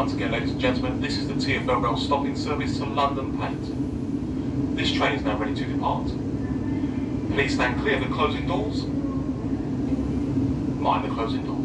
Once again, ladies and gentlemen, this is the TFL rail stopping service to London Paddington. This train is now ready to depart. Please stand clear of the closing doors. Mind the closing doors.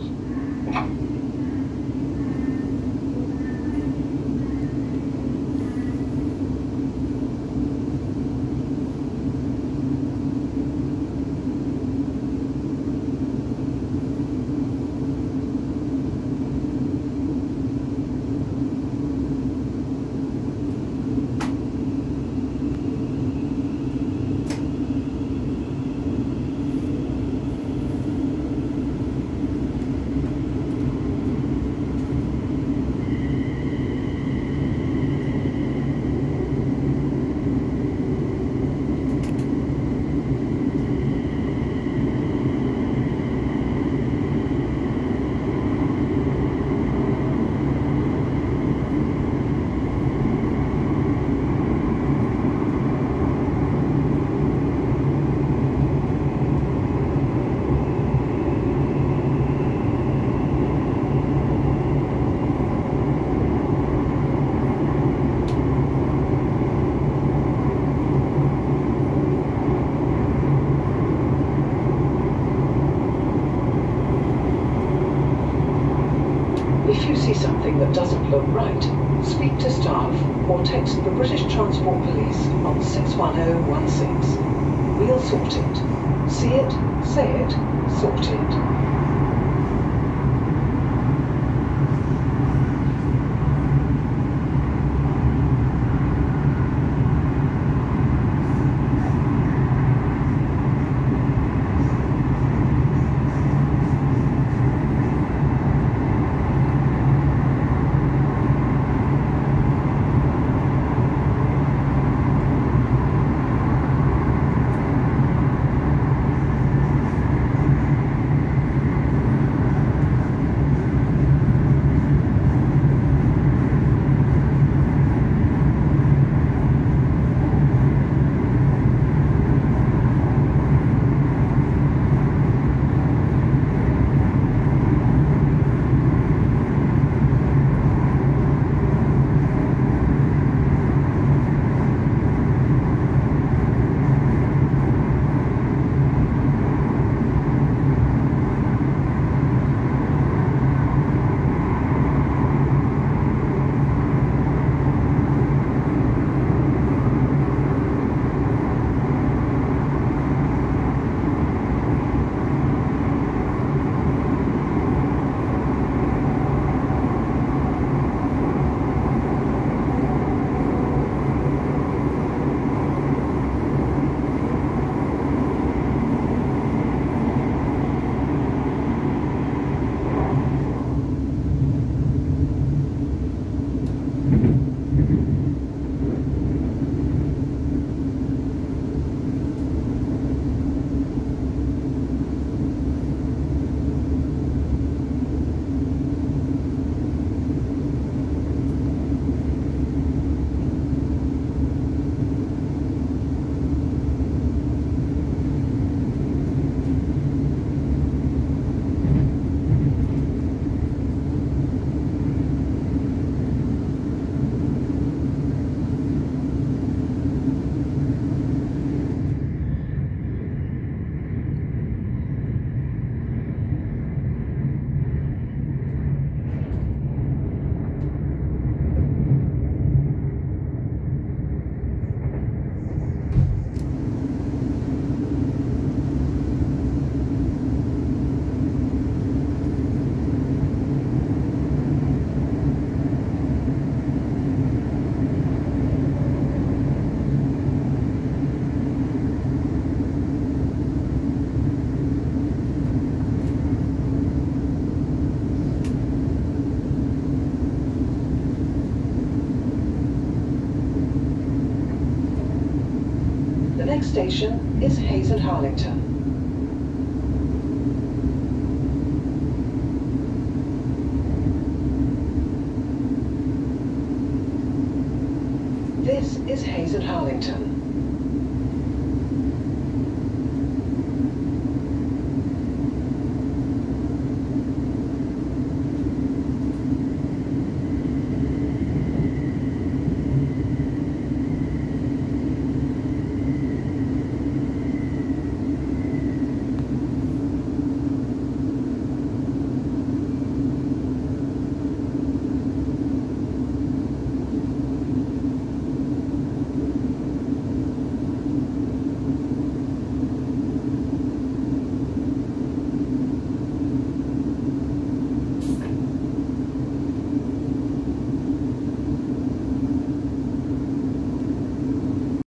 If you see something that doesn't look right, speak to staff or text the British Transport Police on 61016. We'll sort it. See it, say it, sort it. The next station is Harlington. This is Harlington.